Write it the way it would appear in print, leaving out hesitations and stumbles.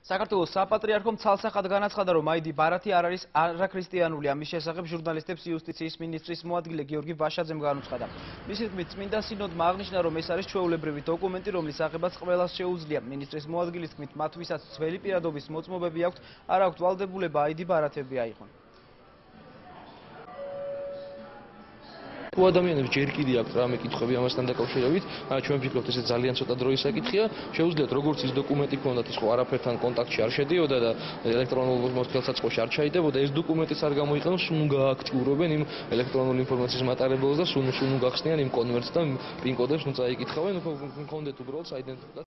საქართველოს საპატრიარქომ ცალსახად განაცხადა, რომ აიდი ბარათი არ არის არაქრისტიანული. ამის შესახებ ჟურნალისტებს იუსტიციის მინისტრის მოადგილე გიორგი ვაშაძემ განუცხადა. მისი თქმით, წმინდა სინოდმა აღნიშნა, რომ ეს არის ჩვეულებრივი დოკუმენტი, რომლის აღებაც ყველას შეუძლია. მინისტრის მოადგილის თქმით, მათ ვისაც ძველი პირადობის მოწმობები აქვთ, არ აქვთ ვალდებულება აიდი ბარათები აიღონ. თუ ადამიანებს ჯერ კიდევ აქვს რამე კითხვები ამასთან დაკავშირებით, ჩვენ ვფიქრობთ, ეს ძალიან ცოტა დროის საკითხია. შეუძლიათ როგორც ის დოკუმენტი ქონდათ, ის ხო არაფერთან კონტაქტში არ შედიოდა და ელექტრონულ მოსქელსაწყოში არ ჩაიდებოდა, ეს დოკუმენტიც არ გამოიყენოს, სულ გააქტიურობენ იმ ელექტრონული ინფორმაციის მატარებელს და სულ გახსნიან იმ კონვერტს და პინ კოდებს წაიკითხავენ, უფრო მქონდეთ უბრალოდ საიდენტიფიკაციო